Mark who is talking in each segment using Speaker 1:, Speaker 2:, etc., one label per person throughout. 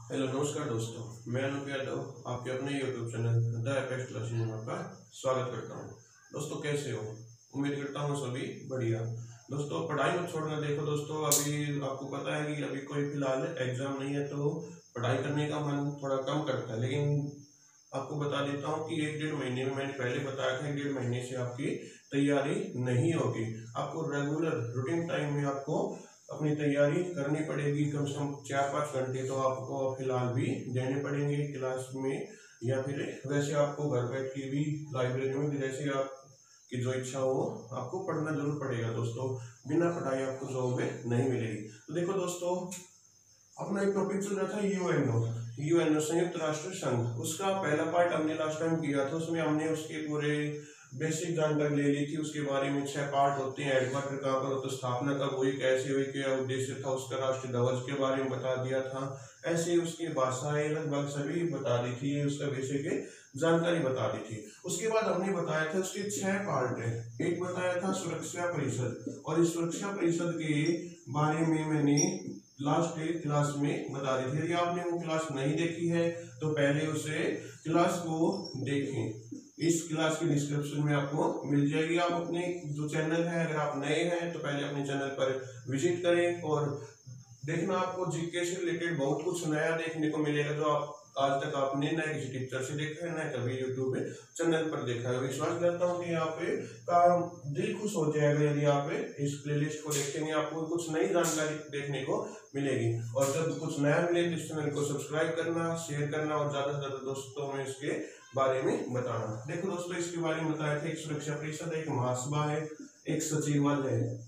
Speaker 1: Hello नमस्कार दोस्तों, मैं अनूप यादव आपके अपने YouTube channel the apex classes में आपका स्वागत करता हूं। दोस्तों कैसे हो? उम्मीद करता हूं सभी बढ़िया। दोस्तों पढ़ाई मत छोड़ना। देखो दोस्तों, अभी आपको पता है कि अभी कोई फिलहाल एग्जाम नहीं है तो पढ़ाई करने का मन थोड़ा कम करता है, लेकिन आपको बता देता हूँ कि 1-1.5 महीने में मैंने पहले बताया था 1-1.5 महीने से आपकी तैयारी नहीं होगी। आपको रेगुलर रूटीन टाइम में आपको अपनी तैयारी करनी पड़ेगी। कम से कम 4-5 घंटे तो आपको फिलहाल भी देने पड़ेंगे क्लास में, या फिर वैसे आपको घर बैठ के भी लाइब्रेरी में भी जैसे आपकी जो इच्छा हो आपको पढ़ना जरूर पड़ेगा। दोस्तों बिना पढ़ाई आपको जॉब में नहीं मिलेगी। तो देखो दोस्तों, अपना एक टॉपिक चल रहा था यूएनओ संयुक्त राष्ट्र संघ। उसका पहला पार्ट हमने लास्ट टाइम किया था, उसमें हमने उसके पूरे बेसिक जानकारी ले ली थी। उसके बारे में 6 पार्ट होते हैं। हेडक्वार्टर कहाँ पर होता है, स्थापना कब हुई, कैसे हुई, क्या उद्देश्य था उसका, राष्ट्रीय ध्वज के बारे में बता दिया था। ऐसे उसकी भाषाएं लगभग सभी बता दी थी, उसका बेसिक जानकारी बता दी थी। उसके बाद हमने बताया था उसके 6 पार्ट है। एक बताया था सुरक्षा परिषद, और इस सुरक्षा परिषद के बारे में मैंने लास्ट क्लास में बता दी थी। यदि आपने वो क्लास नहीं देखी है तो पहले उसे क्लास को देखें। इस क्लास की डिस्क्रिप्शन में आपको मिल जाएगी। आप अपने जो चैनल है, अगर आप नए हैं तो पहले अपने चैनल पर विजिट करें और देखना, आपको जीके से रिलेटेड बहुत कुछ नया देखने को मिलेगा जो आप आज तक आपने न किसी टीचर से देखा है, न कभी यूट्यूब पे चैनल पर देखा है। विश्वास करता हूँ कि यहाँ पे का दिल खुश हो जाएगा यदि आप इस प्लेलिस्ट को देखेंगे। आपको कुछ नई जानकारी देखने को मिलेगी, और जब कुछ नया मिले तो इस चैनल को सब्सक्राइब करना, शेयर करना और ज्यादा से ज्यादा दोस्तों में इसके बारे में बताना। देखो दोस्तों, इसके बारे में बताया था एक सुरक्षा परिषद, एक महासभा है, एक सचिवालय है।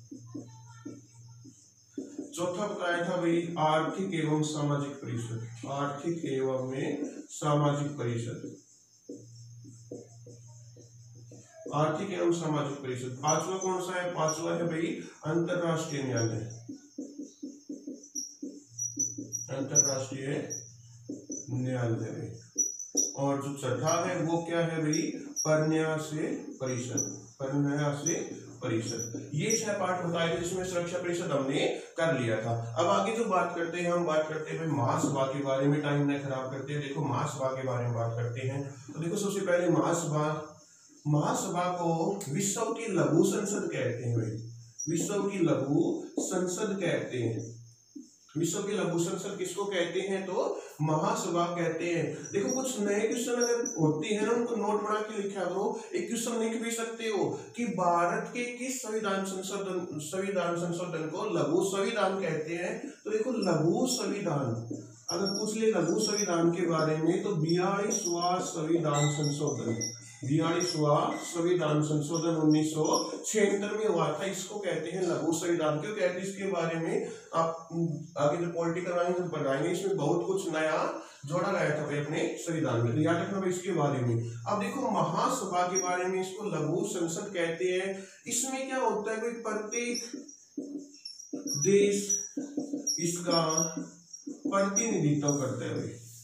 Speaker 1: चौथा बताया था भाई आर्थिक एवं सामाजिक परिषद, आर्थिक एवं सामाजिक परिषद, आर्थिक एवं सामाजिक परिषद। पांचवा कौन सा है? पांचवा है भाई अंतरराष्ट्रीय न्यायालय, अंतरराष्ट्रीय न्यायालय। और जो छठा है वो क्या है भाई? परन्यासी परिषद, परन्यासी परिषद। ये 6 पार्ट बताए थे जिसमें सुरक्षा परिषद हमने कर लिया था। अब आगे जो बात करते हैं, हम बात करते हैं महासभा के बारे में। टाइम न खराब करते हैं, देखो महासभा के बारे में बात करते हैं। तो देखो सबसे पहले महासभा को विश्व की लघु संसद कहते हैं भाई, विश्व की लघु संसद कहते हैं। विश्व की लघु संसद किसको कहते हैं? तो महासभा कहते हैं। देखो कुछ नए क्वेश्चन अगर होती है ना, उनको नोट बना के लिखा करो। एक क्वेश्चन लिख भी सकते हो कि भारत के किस संविधान संशोधन को लघु संविधान कहते हैं। तो देखो लघु संविधान अगर पूछ ले लघु संविधान के बारे में तो 42वां संविधान संशोधन, 42वां संविधान संशोधन 1976 में हुआ था। इसको कहते हैं लघु संविधान। क्यों कहते हैं इसके बारे में आप आगे जो पॉलिटिकल आएंगे पढ़ाएंगे। इसमें बहुत कुछ नया जोड़ा गया था अपने संविधान में, तो याद रखना इसके बारे में। अब देखो महासभा के बारे में, इसको लघु संसद कहते हैं। इसमें क्या होता है, प्रत्येक देश इसका प्रतिनिधित्व करता है।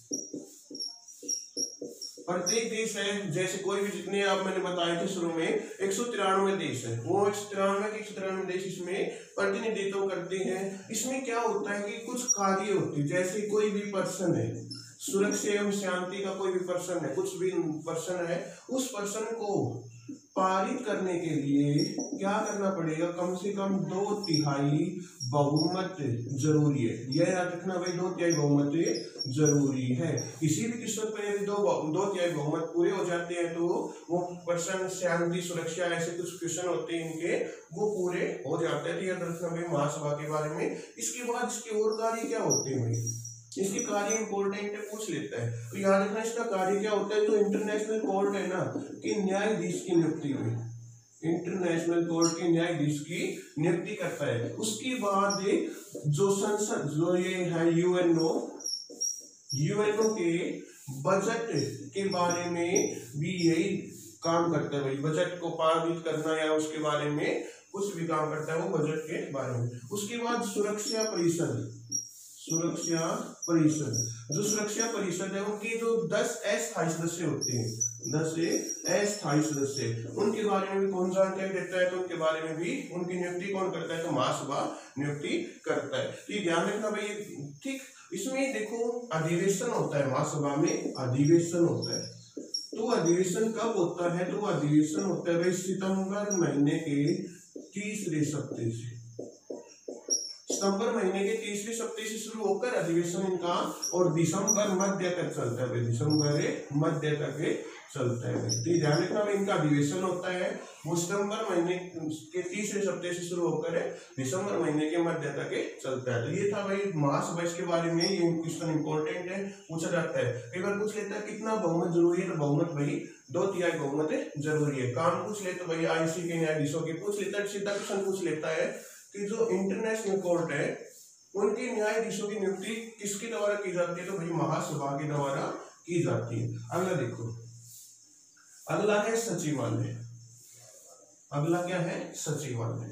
Speaker 1: प्रत्येक देश है, जैसे कोई भी जितने आप मैंने बताए थे शुरू में 193 देश है, वो 193 देश इसमें प्रतिनिधित्व करते हैं। इसमें क्या होता है कि कुछ कार्य होते हैं, जैसे कोई भी पर्सन है, सुरक्षा एवं शांति का कोई भी पर्सन है, कुछ भी पर्सन है, उस पर्सन को पारित करने के लिए क्या करना पड़ेगा? कम से कम 2/3 बहुमत जरूरी है। यह याद रखना भाई, 2/3 बहुमत जरूरी है। किसी भी क्वेश्चन पर यदि 2/3 बहुमत पूरे हो जाते हैं तो वो पर्सन, शांति, सुरक्षा, ऐसे कुछ क्वेश्चन होते हैं इनके, वो पूरे हो जाते हैं। तो याद रखना भाई महासभा के बारे में। इसके बाद इसके और कार्य क्या होते हैं भाई? इसके कार्य इंपोर्टेंट है, पूछ लेता है तो याद रखना इसका कार्य क्या होता है। जो इंटरनेशनल कोर्ट है ना, कि न्यायाधीश की नियुक्ति हुई, इंटरनेशनल कोर्ट के न्यायाधीश की नियुक्ति करता है। उसके बाद जो संसद, जो ये है यूएनओ के बजट के बारे में भी यही काम करता है भाई। बजट को पारित करना या उसके बारे में कुछ भी काम करता है वो बजट के बारे में। उसके बाद सुरक्षा परिषद, सुरक्षा परिषद, जो सुरक्षा परिषद है उनकी जो 10 अस्थायी सदस्य होते हैं, 10 अस्थायी सदस्य, उनके बारे में भी कौन जानकारी देता है, तो उनके बारे में भी उनकी नियुक्ति कौन करता है, तो महासभा नियुक्ति करता है। ये ध्यान रखना भाई, ठीक। इसमें देखो अधिवेशन होता है, महासभा में अधिवेशन होता है। तो अधिवेशन कब होता है, तो अधिवेशन होता है भाई सितंबर महीने के तीसरे सप्ताह से, सितंबर महीने के तीसरे सप्ताह से शुरू होकर अधिवेशन इनका और दिसंबर मध्य तक चलता है भाई, दिसंबर मध्य तक चलता है भाई। तो ध्यान रखना भाई, इनका अधिवेशन होता है वो सितंबर महीने के तीसरे सप्ताह से शुरू होकर दिसंबर महीने के मध्य तक चलता है। तो ये था भाई महासभा, इसके बारे में ये क्वेश्चन इंपॉर्टेंट है, पूछा जाता है, कई बार पूछ लेता है कितना बहुमत जरूरी है, तो बहुमत भाई 2/3 बहुमत जरूरी है। काम पूछ ले तो भाई आईसी के न्यायाधीशों की पूछ लेता है, सीधा क्वेश्चन पूछ लेता है कि जो इंटरनेशनल कोर्ट है उनके न्यायाधीशों की नियुक्ति किसके द्वारा की जाती है, तो भाई महासभा के द्वारा की जाती है। अगला देखो, अगला है सचिवालय। अगला क्या है, सचिवालय।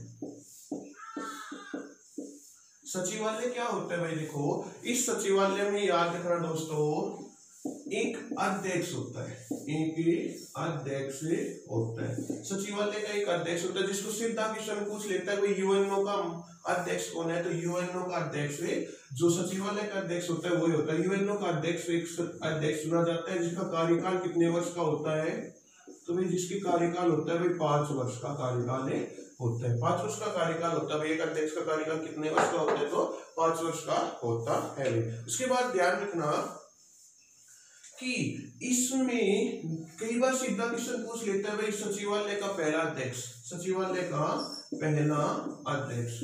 Speaker 1: सचिवालय क्या होता है भाई, देखो इस सचिवालय में याद रखना दोस्तों, एक अध्यक्ष होता है, एक अध्यक्ष होता है। सचिवालय का एक अध्यक्ष होता है, जिसको सीधा क्वेश्चन पूछ लेता है कोई यूएनओ का अध्यक्ष कौन है, तो यूएनओ का अध्यक्ष जो सचिवालय का अध्यक्ष होता है वही होता है। यूएनओ का अध्यक्ष एक अध्यक्ष चुना जाता है, जिसका कार्यकाल कितने वर्ष का होता है, तो भाई जिसकी कार्यकाल होता है भाई 5 वर्ष का कार्यकाल होता है, 5 वर्ष का कार्यकाल होता है भाई। एक अध्यक्ष का कार्यकाल कितने वर्ष का होता है, तो 5 वर्ष का होता है। उसके बाद ध्यान रखना कि इसमें कई बार सीधा क्वेश्चन पूछ लेता है भाई सचिवालय का पहला अध्यक्ष, सचिवालय का पहला अध्यक्ष।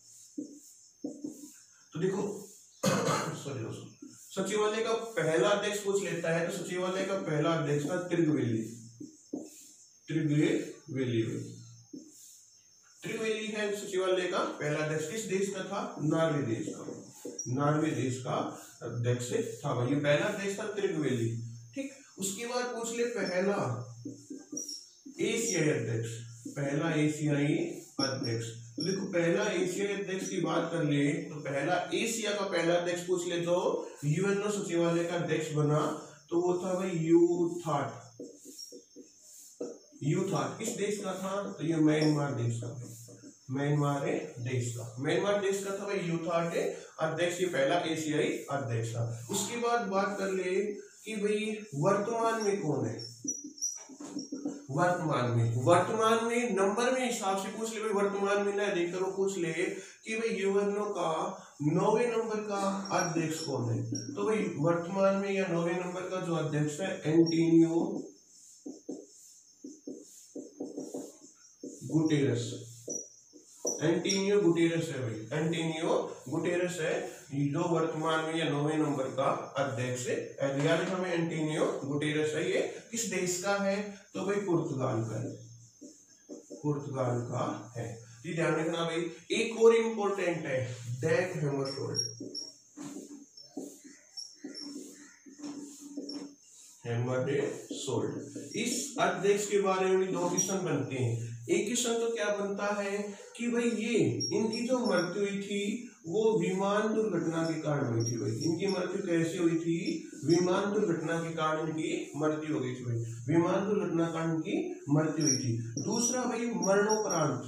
Speaker 1: तो देखो सॉरी दोस्तों, सचिवालय का पहला अध्यक्ष पूछ लेता है, तो सचिवालय का पहला अध्यक्ष था त्रिगवेली। त्रिगवेली है सचिवालय का पहला अध्यक्ष। किस देश का था, नॉर्वे देश का, नॉर्वे देश का अध्यक्ष था भाई, ये पहला अध्यक्ष था त्रिगवेली, ठीक। उसके बाद पूछ ले पहला एशियाई अध्यक्ष, पहला एशियाई अध्यक्ष। तो देखो पहला एशियाई अध्यक्ष की बात कर ले, तो पहला एशिया का पहला अध्यक्ष पूछ ले, तो यूएनओ सचिवालय का अध्यक्ष बना, तो वो था भाई यूथाट। यूथाट किस देश का था, तो ये म्यांमार देश का, म्यांमार देश का, म्यांमार देश का था भाई यूथाट अध्यक्ष, ये पहला एशियाई अध्यक्ष था। उसके बाद बात कर ले कि भाई वर्तमान में कौन है, वर्तमान में नंबर में हिसाब से पूछ ले भाई, वर्तमान में ना देख करो, पूछ ले कि भाई यूएनओ का 9वें नंबर का अध्यक्ष कौन है, तो भाई वर्तमान में या 9वें नंबर का जो अध्यक्ष है एंटोनियो गुटेरस, एंटोनियो गुटेरस है भाई, एंटोनियो गुटेरस है जो वर्तमान में या 9वें नंबर का अध्यक्ष है। एंटोनियो गुटेरस है, ये किस देश का है, तो भाई पुर्तगाल का है, पुर्तगाल का है। ये ध्यान रखना भाई। एक और इंपॉर्टेंट है डैग हैमरशोल्ड, हैमरशोल्ड। इस अध्यक्ष के बारे में 2 क्वेश्चन बनते हैं। एक क्वेश्चन तो क्या बनता है कि भाई ये इनकी जो मृत्यु हुई थी वो विमान दुर्घटना के कारण हुई थी भाई, इनकी मृत्यु कैसे हुई थी, विमान दुर्घटना के कारण इनकी मृत्यु हो गई थी भाई, विमान दुर्घटना के कारण इनकी मृत्यु हुई थी। दूसरा भाई मरणोपरांत,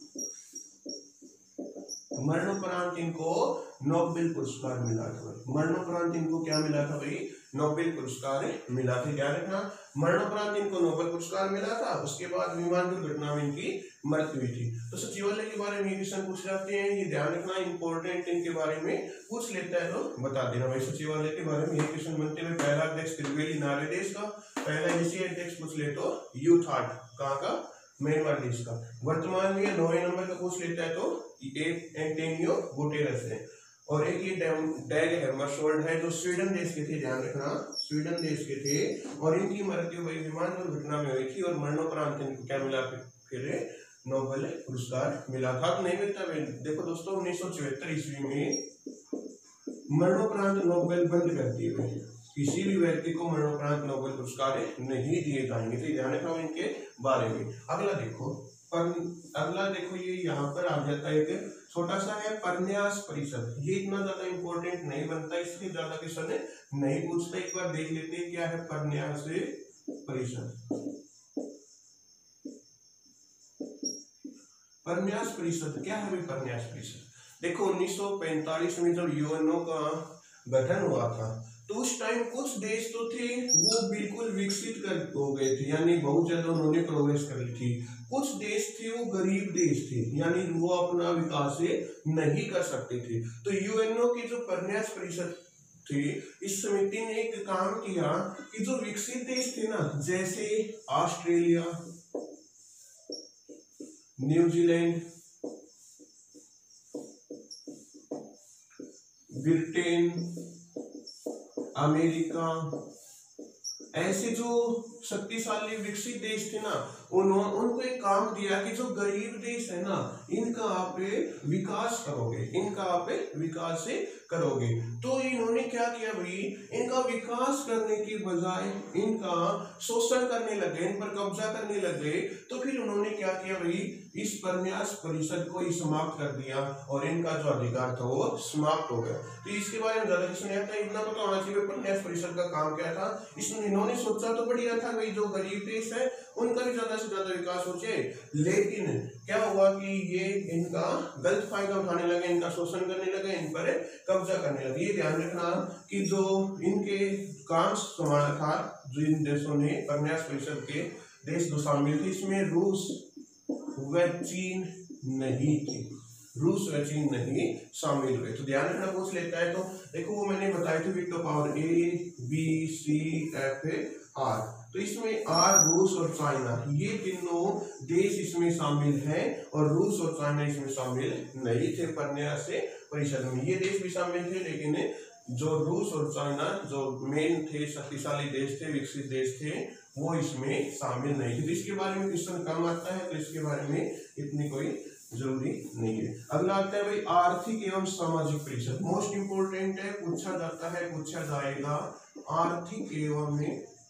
Speaker 1: मरणोपरांत इनको नोबेल पुरस्कार मिला था भाई, मरणोपरांत इनको क्या मिला था भाई, नोबेल पुरस्कार मिला था। ध्यान रखना, मरणोपरांत इनको नोबेल पुरस्कार मिला था, उसके बाद विमान दुर्घटना में इनकी मृत्यु हुई थी। तो सचिवालय के बारे में क्वेश्चन पूछ जाते हैं, ये ध्यान रखना, इंपॉर्टेंट इनके बारे में पूछ लेता है तो बता देना भाई। सचिवालय के बारे में ये क्वेश्चन बनते हैं, पहला अध्यक्ष त्रिवेली नॉर्वे देश का, पहला एशियाई अध्यक्ष पूछ ले तो यूथाट कहाँ का, म्यांमार देश का। वर्तमान में 9वें नंबर का पूछ लेता है तो एक एंटोनियो गुटेरस है, और एक ये डैग हैमरशोल्ड है जो स्वीडन देश के थे, ध्यान रखना स्वीडन देश के थे, और इनकी मृत्यु भाई विमान दुर्घटना में हुई थी, और मरणोपरांत इनको क्या मिला, फिर नोबेल पुरस्कार मिला था। तो नहीं मिलता भाई। देखो दोस्तों 1974 ईस्वी में मरणोपरांत नोबेल बंद कर दिए भाई, किसी भी व्यक्ति को मरणोपरांत नोबेल पुरस्कार नहीं दिए जाएंगे। तो ध्यान रखना इनके बारे में। अगला देखो पर अगला देखो ये यहाँ पर आ जाता है एक छोटा सा है परन्यास परिषद। ये इतना ज्यादा इंपॉर्टेंट नहीं बनता, इसलिए ज्यादा क्वेश्चन नहीं पूछता। एक बार देख लेते हैं क्या है परन्यास परिषद। परन्यास परिषद क्या है भाई? परन्यास परिषद देखो 1945 में जब यूएनओ का गठन हुआ था तो उस टाइम कुछ देश तो थे वो बिल्कुल विकसित हो गए थे, यानी बहुत ज्यादा उन्होंने प्रोग्रेस कर ली थी। कुछ देश थे वो गरीब देश थे, यानी वो अपना विकास नहीं कर सकते थे। तो यूएनओ की जो परन्यास परिषद थी, इस समिति ने एक काम किया कि जो विकसित देश थे ना, जैसे ऑस्ट्रेलिया, न्यूजीलैंड, ब्रिटेन, अमेरिका, ऐसे जो शक्तिशाली विकसित देश थे ना, उनको एक काम दिया कि जो गरीब देश है ना, इनका आप विकास करोगे, इनका आप विकास करोगे। तो इन्होंने क्या किया भाई, इनका विकास करने की बजाय इनका शोषण करने लगे, इन पर कब्जा करने लगे। तो फिर उन्होंने क्या किया भाई, इस परन्यास परिषद को ही समाप्त कर दिया और इनका जो अधिकार था वो समाप्त हो गया। तो इसके बारे में ज्यादा कुछ नहीं आता, इतना पता होना चाहिए परन्यास परिषद का काम क्या था। इसमें इन्होंने सोचा तो बढ़िया था भाई, जो गरीब देश है उनका भी ज्यादा से ज्यादा विकास हो जाए, लेकिन क्या हुआ कि ये इनका गलत फायदा उठाने लगे, इनका शोषण करने लगे, इन पर कब्जा करने लगे। ये ध्यान रखना कि जो इनके काम संभाला था, जो इन देशों ने परन्यास परिषद के देश जो शामिल थे, इसमें रूस व चीन नहीं थे, रूस व चीन नहीं शामिल हुए। तो ध्यान रखना, पूछ लेता है तो देखो वो मैंने बताया थे विक्टर पावर ABCFR, तो इसमें आर रूस और चाइना, ये तीनों देश इसमें शामिल हैं और रूस और चाइना इसमें शामिल नहीं थे परन्यास परिषद में। ये देश भी शामिल थे, लेकिन जो रूस और चाइना जो मेन थे, शक्तिशाली देश थे, विकसित देश थे, वो इसमें शामिल नहीं थे। तो इसके बारे में क्वेश्चन कम आता है, तो इसके बारे में इतनी कोई जरूरी नहीं है। अगला आता है भाई आर्थिक एवं सामाजिक परिषद, मोस्ट इंपोर्टेंट है, पूछा जाता है, पूछा जाएगा। आर्थिक एवं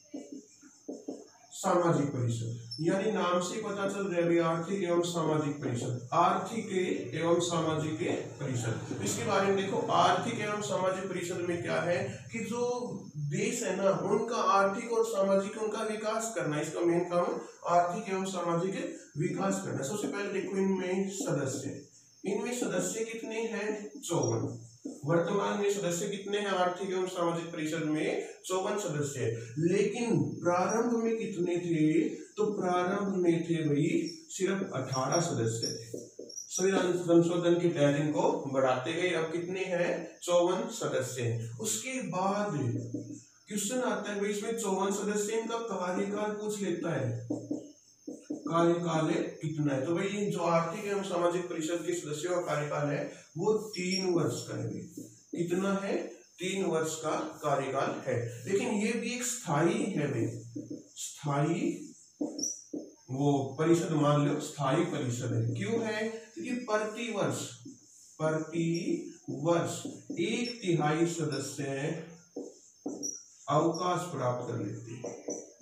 Speaker 1: सामाजिक परिषद, यानी नाम से पता चल रहा है आर्थिक एवं सामाजिक परिषद, आर्थिक एवं सामाजिक परिषद। इसके बारे में देखो, आर्थिक एवं सामाजिक परिषद में क्या है कि जो देश है ना, उनका आर्थिक और सामाजिक उनका विकास करना, इसका मेन काम आर्थिक एवं सामाजिक विकास करना। सबसे पहले देखो इनमें सदस्य कितने हैं? 54। वर्तमान में सदस्य कितने हैं आर्थिक एवं सामाजिक परिषद में? 54 सदस्य है। लेकिन प्रारंभ में कितने थे? तो प्रारंभ में थे भाई सिर्फ 18 सदस्य थे। संविधान संशोधन के तहत इनको बढ़ाते गए, अब कितने हैं? 54 सदस्य हैं। उसके बाद क्वेश्चन आता है भाई, इसमें 54 सदस्य, इनका कार्यकाल पूछ लेता है, कार्यकाल कितना है? तो भाई जो आर्थिक एवं सामाजिक परिषद के सदस्यों का कार्यकाल है वो 3 वर्ष का है। कितना है? 3 वर्ष का कार्यकाल है। लेकिन ये भी एक स्थायी है भाई, स्थायी वो परिषद मान लो, स्थायी परिषद है। क्यों है? क्योंकि प्रति वर्ष 1/3 सदस्य अवकाश प्राप्त कर लेते हैं।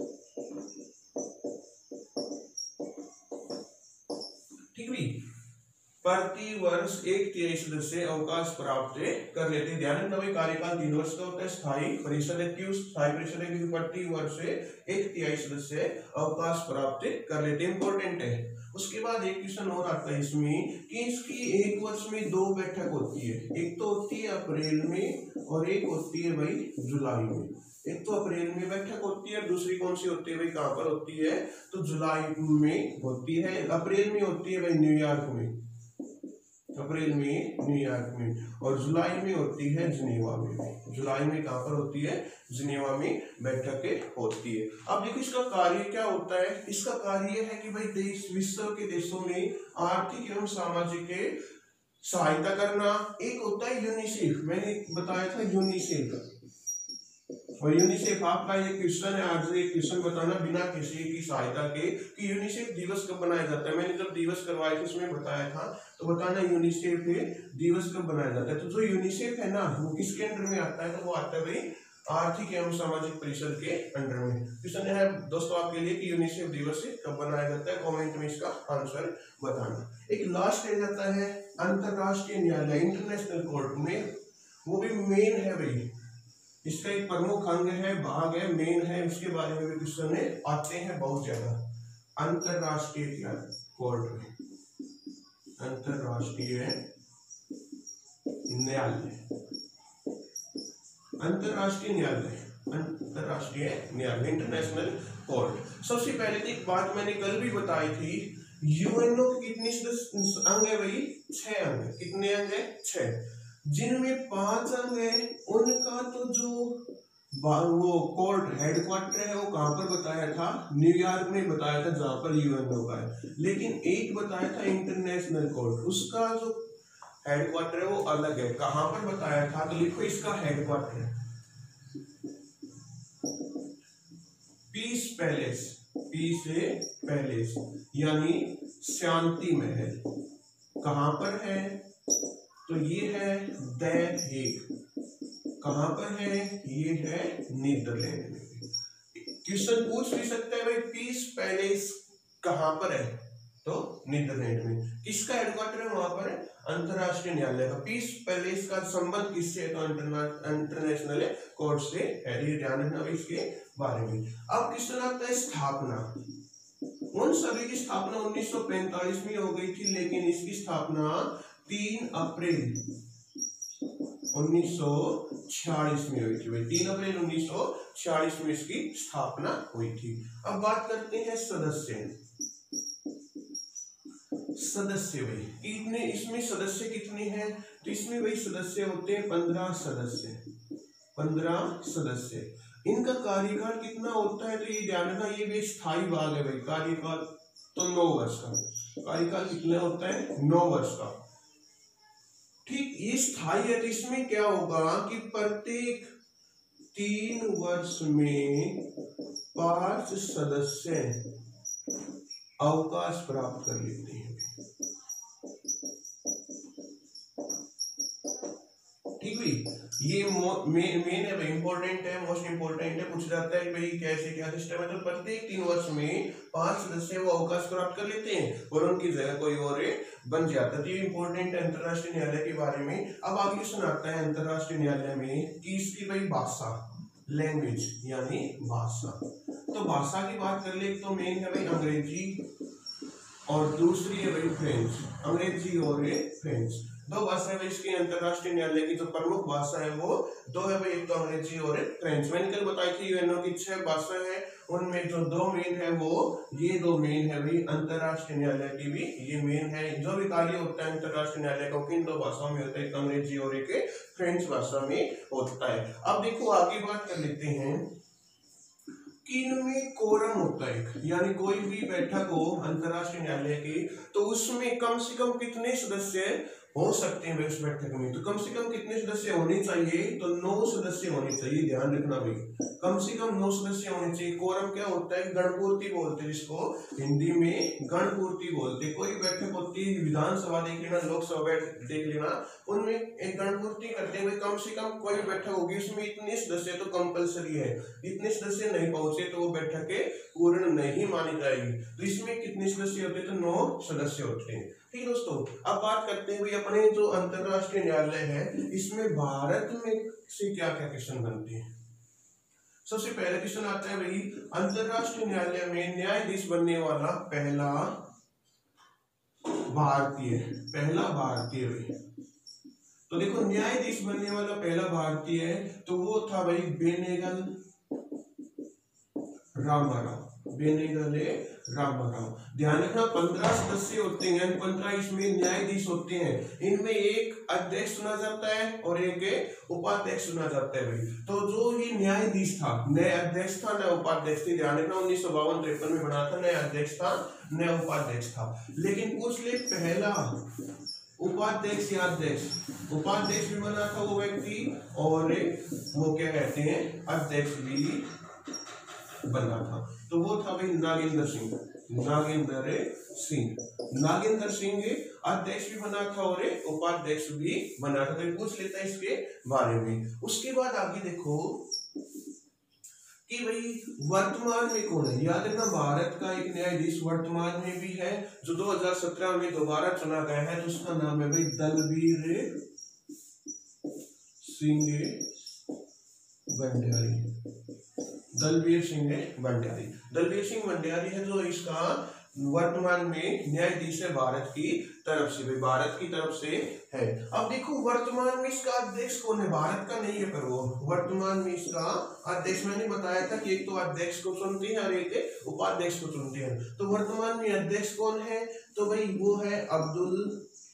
Speaker 1: ठीक है, प्रति वर्ष 1/3 सदस्य अवकाश प्राप्त कर लेते हैं। ध्यान रखना भाई, कार्यकाल 3 वर्ष का होता है। स्थायी परिषद है, क्यों स्थायी परिषद है? क्योंकि प्रति वर्ष 1/3 सदस्य अवकाश प्राप्त कर लेते हैं, इंपॉर्टेंट है। उसके बाद एक क्वेश्चन और आता है इसमें कि इसकी एक वर्ष में 2 बैठक होती है, एक तो होती है अप्रैल में और एक होती है भाई जुलाई में। एक तो अप्रैल में बैठक होती है, दूसरी कौन सी होती है भाई, कहाँ पर होती है? तो जुलाई में होती है। अप्रैल में होती है भाई न्यूयॉर्क में, अप्रैल में न्यूयॉर्क में, और जुलाई में होती है जिनेवा में। जुलाई में कहाँ पर होती है? जिनेवा में बैठकें होती है। अब देखो इसका कार्य क्या होता है। इसका कार्य है कि भाई देश, विश्व के देशों में आर्थिक एवं सामाजिक सहायता करना। एक होता है यूनिसेफ, मैंने बताया था यूनिसेफ, और यूनिसेफ आपका ये क्वेश्चन है आज, एक क्वेश्चन बताना बिना किसी की सहायता के कि यूनिसेफ दिवस कब बनाया जाता है। मैंने जब दिवस करवाए थे उसमें बताया था, तो बताना यूनिसेफ दिवस कब बनाया जाता है। तो जो यूनिसेफ है ना, वो किसके अंडर में आता है? तो वो आता है भाई आर्थिक एवं सामाजिक परिषद के अंडर में। क्वेश्चन है दोस्तों आपके लिए कि यूनिसेफ दिवस कब मनाया जाता है, कमेंट में इसका आंसर बताना। एक लास्ट रह जाता है अंतरराष्ट्रीय न्यायालय, इंटरनेशनल कोर्ट में, वो भी मेन है भाई, इसका एक प्रमुख अंग है, भाग है, मेन है, इसके बारे में भी क्वेश्चन आते हैं बहुत ज्यादा। अंतरराष्ट्रीय कोर्ट में अंतरराष्ट्रीय न्यायालय, अंतरराष्ट्रीय न्यायालय, अंतरराष्ट्रीय न्यायालय, इंटरनेशनल कोर्ट। सबसे पहले तो एक बात मैंने कल भी बताई थी, यूएनओ के कितने अंग है भाई, 6 अंग है। कितने अंग है, 6, जिनमें 5 अंग है उनका तो जो वो कोर्ट हेडक्वार्टर है वो कहां पर बताया था, न्यूयॉर्क में बताया था जहां पर यूएनओ का है। लेकिन एक बताया था इंटरनेशनल कोर्ट, उसका जो हेडक्वार्टर है वो अलग है। कहां पर बताया था, तो लिखो इसका हेडक्वार्टर है पीस पैलेस, पीस पैलेस यानी शांति महल। कहां पर है, तो ये है द हेग। कहां पर है, ये है नीदरलैंड में। क्वेश्चन पूछ भी सकता है भाई पीस पैलेस कहां पर है, तो नीदरलैंड में। किसका हेडक्वार्टर है वहां पर, अंतरराष्ट्रीय न्यायालय का। पीस पैलेस का संबंध किससे है, तो इंटरनेशनल कोर्ट से है, ये ध्यान रखना भाई इसके बारे में। अब क्वेश्चन आता है स्थापना। उन सभी की स्थापना 1945 में हो गई थी, लेकिन इसकी स्थापना 3 अप्रैल 1946 में हुई थी भाई। 3 अप्रैल 1946 में इसकी स्थापना हुई थी। अब बात करते हैं सदस्य। सदस्य भाई कितने, इसमें सदस्य कितने हैं, तो इसमें भाई सदस्य होते हैं 15 सदस्य, 15 सदस्य। इनका कार्यकाल कितना होता है, तो ये ध्यान रखना, ये भी स्थायी भाग है भाई। कार्यकाल तो 9 वर्ष का, कार्यकाल कितना होता है, 9 वर्ष का। ठीक, ये स्थायी है, तो इसमें क्या होगा कि प्रत्येक 3 वर्ष में 5 सदस्य अवकाश प्राप्त कर लेते हैं। ठीक भाई, ये मेन है भाई, इंपॉर्टेंट है, मोस्ट इंपॉर्टेंट है। पूछ जाता है भाई कैसे क्या सिस्टम है, तो प्रत्येक 3 वर्ष में 5 सदस्य वो अवकाश प्राप्त कर लेते हैं और उनकी जगह कोई और बन जाता है। तो ये इंपॉर्टेंट है अंतरराष्ट्रीय न्यायालय के बारे में। अब आगे सुनाता है अंतरराष्ट्रीय न्यायालय में कि इसकी भाई भाषा, लैंग्वेज यानी भाषा। तो भाषा की बात कर ले, तो मेन है भाई अंग्रेजी और दूसरी है भाई फ्रेंच। अंग्रेजी और फ्रेंच 2 भाषा है इसकी अंतरराष्ट्रीय न्यायालय की। जो प्रमुख भाषा है वो 2 है भाई, एक तो अंग्रेजी और एक फ्रेंच। मैंने कल बताई थी यूएनओ की 6 भाषा है, उनमें जो 2 मेन है वो ये 2 मेन है भाई। अंतरराष्ट्रीय न्यायालय की भी ये मेन है। जो भी कार्य होता है अंतरराष्ट्रीय न्यायालय का किन 2 भाषाओं में होता है, एक अंग्रेजी और एक फ्रेंच भाषा में होता है। अब देखो आगे बात कर लेते हैं कि इनमें कोरम होता है, यानी कोई भी बैठक हो अंतरराष्ट्रीय न्यायालय की, तो उसमें कम से कम कितने सदस्य हो सकते हैं उस बैठक में, तो कम से कम कितने सदस्य होने चाहिए, तो 9 सदस्य होने चाहिए। ध्यान रखना भाई, कम से कम 9 सदस्य होने चाहिए। कोरम क्या होता है, गणपूर्ति बोलते हैं जिसको हिंदी में गणपूर्ति बोलते हैं। कोई बैठक होती है, विधानसभा देख लेना, लोकसभा देख लेना, उनमें एक गणपूर्ति करते हैं। कम से कम कोई बैठक होगी उसमें इतने सदस्य तो कंपलसरी है, इतने सदस्य नहीं पहुंचे तो वो बैठक पूर्ण नहीं मानी जाएगी। तो इसमें कितने सदस्य होते हैं, तो 9 सदस्य होते हैं। ठीक है दोस्तों, अब बात करते हैं भाई अपने जो अंतरराष्ट्रीय न्यायालय है, इसमें भारत में से क्या क्या क्वेश्चन बनते हैं। सबसे पहले क्वेश्चन आता है भाई, अंतरराष्ट्रीय न्यायालय में न्यायाधीश बनने वाला पहला भारतीय भाई। तो देखो न्यायाधीश बनने वाला पहला भारतीय है, तो वो था भाई बेनेगल रामाराव। ध्यान रखना 15 सदस्य होते हैं, 15 इसमें न्यायाधीश होते हैं। इनमें एक अध्यक्ष चुना जाता है और एक उपाध्यक्ष चुना जाता है भाई। तो जो ये न्यायाधीश था, नया अध्यक्ष था नया उपाध्यक्ष थी। ध्यान रखना 1952-53 में बना था, नया अध्यक्ष था नया उपाध्यक्ष था। लेकिन पूछ ले पहला उपाध्यक्ष या अध्यक्ष, उपाध्यक्ष भी बना था वो व्यक्ति और वो क्या कहते हैं अध्यक्ष भी बना था, तो वो था भाई नागेंद्र सिंह अध्यक्ष भी बना था और उपाध्यक्ष भी बना था। तो पूछ लेता है इसके बारे में। उसके बाद आगे देखो कि भाई वर्तमान में कौन है। याद रखना भारत का एक न्यायाधीश वर्तमान में भी है जो 2017 में दोबारा चुना गया है, तो उसका नाम है भाई दलबीर सिंह भंडारी। दलबीर सिंह भंडारी, दलबीर सिंह भंडारी है जो इसका वर्तमान में न्यायाधीश है भारत की तरफ से, भाई भारत की तरफ से है। अब देखो वर्तमान में इसका अध्यक्ष कौन है, भारत का नहीं है पर वो वर्तमान में इसका अध्यक्ष, मैंने बताया था कि एक तो अध्यक्ष को चुनते हैं और एक उपाध्यक्ष को चुनते हैं। तो वर्तमान में अध्यक्ष कौन है, तो भाई वो है अब्दुल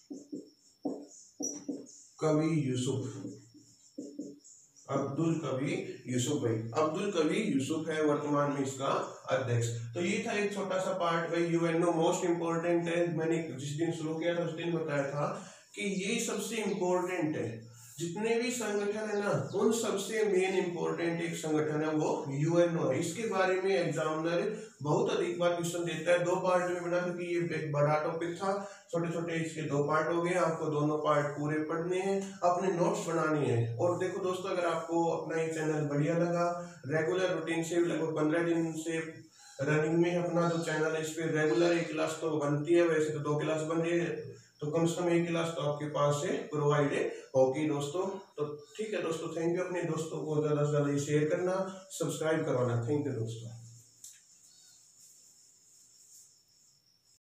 Speaker 1: कवी यूसुफ। अब्दुल कवी यूसुफ, भाई अब्दुल कवी यूसुफ है वर्तमान में इसका अध्यक्ष। तो ये था एक छोटा सा पार्ट भाई यूएनओ मोस्ट इंपोर्टेंट है। मैंने जिस दिन शुरू किया था उस दिन बताया था कि ये सबसे इंपॉर्टेंट है, जितने भी संगठन है ना उन सबसे मेन इंपॉर्टेंट एक संगठन है वो यूएनओ है। इसके बारे में एग्जामिनर बहुत अधिक बार क्वेश्चन देता है। 2 पार्ट में बना क्योंकि ये एक बड़ा टॉपिक था, छोटे छोटे इसके 2 पार्ट हो गए, आपको दोनों पार्ट पूरे पढ़ने हैं, अपने नोट्स बनाने हैं। और देखो दोस्तों, अगर आपको अपना ये चैनल बढ़िया लगा, रेगुलर रूटीन से लगभग 15 दिन से रनिंग में अपना जो चैनल है इस पर रेगुलर एक क्लास तो बनती है, वैसे तो 2 क्लास बन रही है, तो कम से कम एक क्लास तो आपके पास से प्रोवाइड होगी दोस्तों। तो ठीक है दोस्तों, थैंक यू। अपने दोस्तों को ज़्यादा से ज़्यादा शेयर करना, सब्सक्राइब करवाना। थैंक यू दोस्तों।